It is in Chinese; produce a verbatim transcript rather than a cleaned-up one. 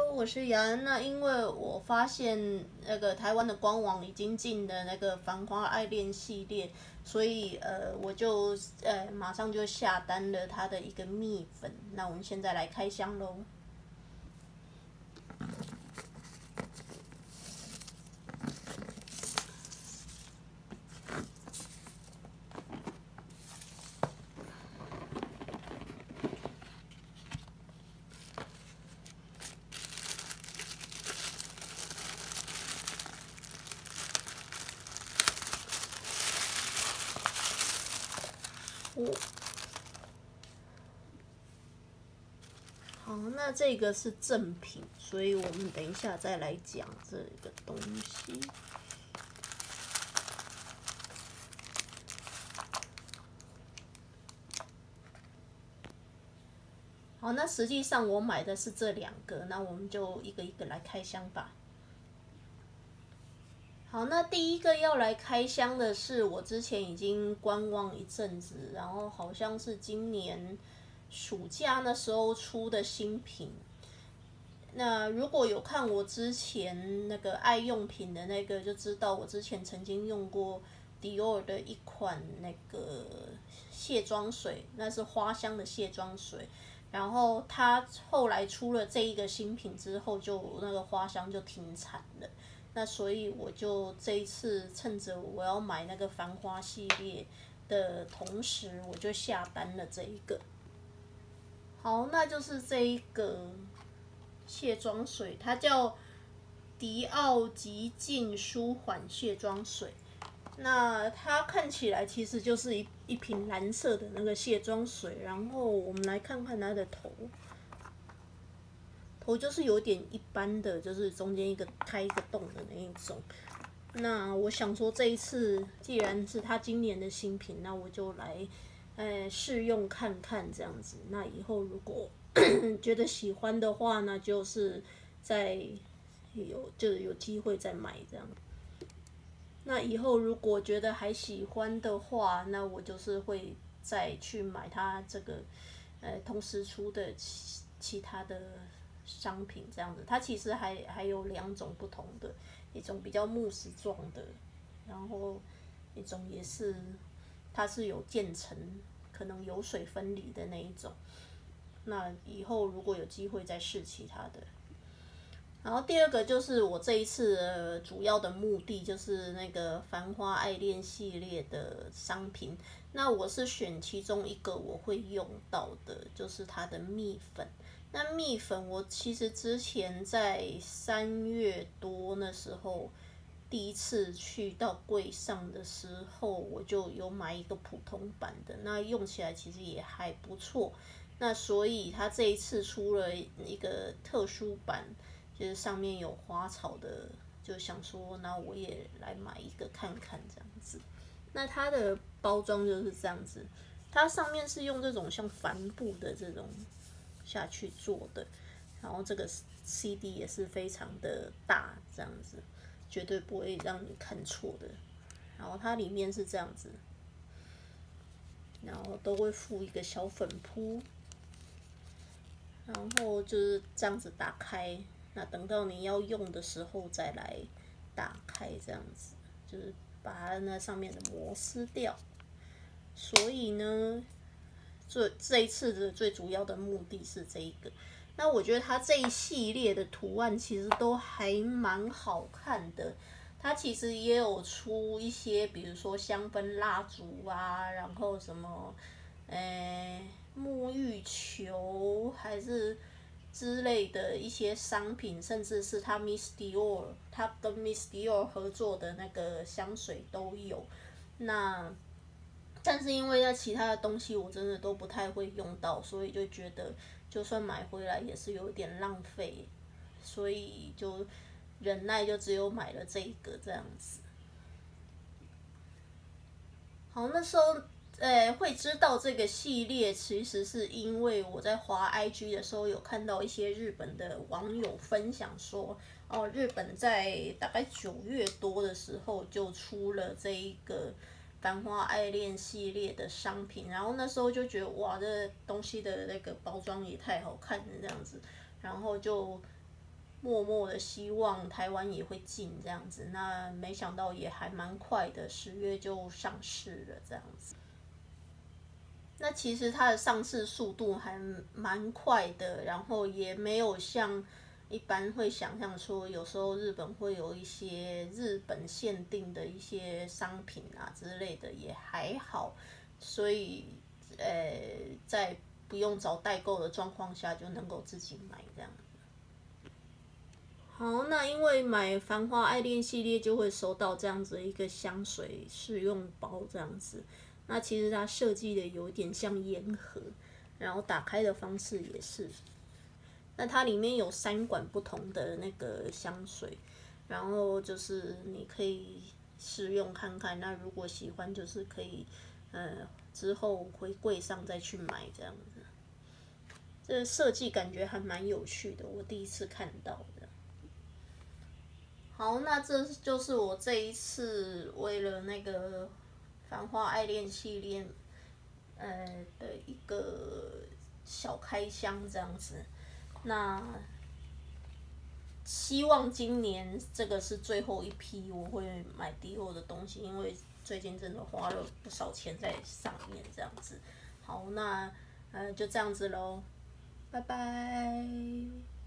我是雅安。那因为我发现那个台湾的官网已经进了那个《繁花爱恋》系列，所以呃我就呃马上就下单了它的一个蜜粉。那我们现在来开箱喽。哦，好，那这个是正品，所以我们等一下再来讲这个东西。好，那实际上我买的是这两个，那我们就一个一个来开箱吧。好，那第一个要来开箱的是我之前已经观望一阵子，然后好像是今年暑假那时候出的新品。那如果有看我之前那个爱用品的那个，就知道我之前曾经用过迪奥的一款那个卸妆水，那是花香的卸妆水。然后它后来出了这一个新品之后，就那个花香就停产了。那所以我就这一次趁着我要买那个繁花系列的同时，我就下单了这一个。好，那就是这一个卸妆水，它叫迪奥极净舒缓卸妆水。那它看起来其实就是一一瓶蓝色的那个卸妆水，然后我们来看看它的头。头就是有点一般的，就是中间一个开一个洞的那一种。那我想说，这一次既然是他今年的新品，那我就来，呃，试用看看这样子。那以后如果觉得喜欢的话呢，就是再有就有机会再买这样。那以后如果觉得还喜欢的话，那我就是会再去买它这个，呃，同时出的其其他的商品这样子。它其实还还有两种不同的，一种比较慕斯状的，然后一种也是它是有渐层，可能油水分离的那一种。那以后如果有机会再试其他的。然后第二个就是我这一次呃主要的目的就是那个繁花爱恋系列的商品。那我是选其中一个我会用到的，就是它的蜜粉。那蜜粉我其实之前在三月多那时候第一次去到柜上的时候，我就有买一个普通版的，那用起来其实也还不错。那所以它这一次出了一个特殊版，就是上面有花草的，就想说，那我也来买一个看看这样子。那它的包装就是这样子，它上面是用这种像帆布的这种下去做的，然后这个 C D 也是非常的大，这样子绝对不会让你看错的。然后它里面是这样子，然后都会附一个小粉扑，然后就是这样子打开。那等到你要用的时候再来打开，这样子就是把它那上面的膜撕掉。所以呢，这这一次的最主要的目的是这一个。那我觉得它这一系列的图案其实都还蛮好看的。它其实也有出一些，比如说香氛蜡烛啊，然后什么，诶，沐浴球还是之类的一些商品，甚至是他 Miss Dior， 他跟 Miss Dior 合作的那个香水都有。那但是因为那其他的东西我真的都不太会用到，所以就觉得就算买回来也是有点浪费，所以就忍耐，就只有买了这一个这样子。好，那时候呃会知道这个系列，其实是因为我在滑 I G 的时候有看到一些日本的网友分享说，哦，日本在大概九月多的时候就出了这一个繁花爱恋系列的商品，然后那时候就觉得哇，这东西的那个包装也太好看了这样子，然后就默默的希望台湾也会进这样子，那没想到也还蛮快的，十月就上市了这样子。那其实它的上市速度还蛮快的，然后也没有像一般会想象说，有时候日本会有一些日本限定的一些商品啊之类的，也还好，所以呃，在不用找代购的状况下，就能够自己买这样。好，那因为买繁花爱恋系列就会收到这样子的一个香水试用包这样子。那其实它设计的有点像烟盒，然后打开的方式也是。那它里面有三管不同的那个香水，然后就是你可以试用看看。那如果喜欢，就是可以呃之后回柜上再去买这样子。这设计感觉还蛮有趣的，我第一次看到的。好，那这就是我这一次为了那个《繁花爱恋》系列，呃的一个小开箱这样子。那希望今年这个是最后一批我会买迪奥的东西，因为最近真的花了不少钱在上面这样子。好，那呃就这样子咯，拜拜。